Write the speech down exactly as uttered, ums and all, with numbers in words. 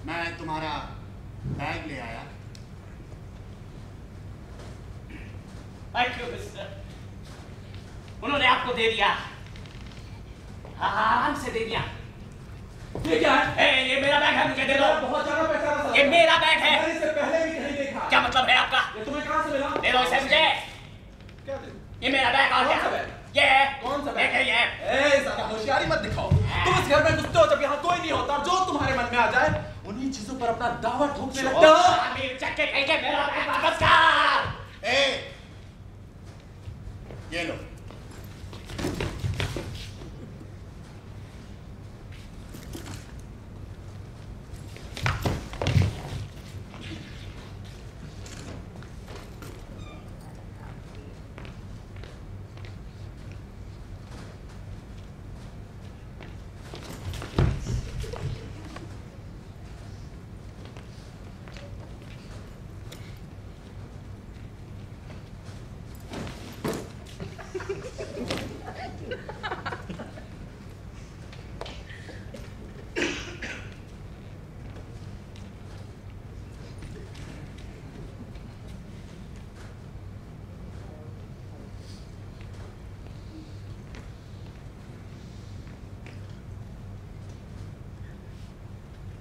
मैं तुम्हारा बैग ले आया। उन्होंने आपको दे दिया, आराम से दे दिया। ये क्या है? ए, ये मेरा बैग है, मुझे दे दो। बहुत ज्यादा पैसा रहा। ये मेरा बैग है। मैंने इससे पहले भी कहीं देखा। क्या मतलब है आपका? ये तुम्हें कहाँ से मिला? दे दो इसे मुझे। क्या दे? ये मेरा बैग और कौन क्या? सा बैग? ये है। कौन सा बैग? ये ये। ए, ज़्यादा होशियारी मत दिखाओ। तुम इस घर में घुसते हो जब यहाँ कोई नहीं होता, जो तुम्हारे मन में आ जाए उन्हीं चीजों पर अपना दावा ठोकने लगते हो। आमिर चक्के कहीं के मेरा बैग वापस कर। ए, ये लो।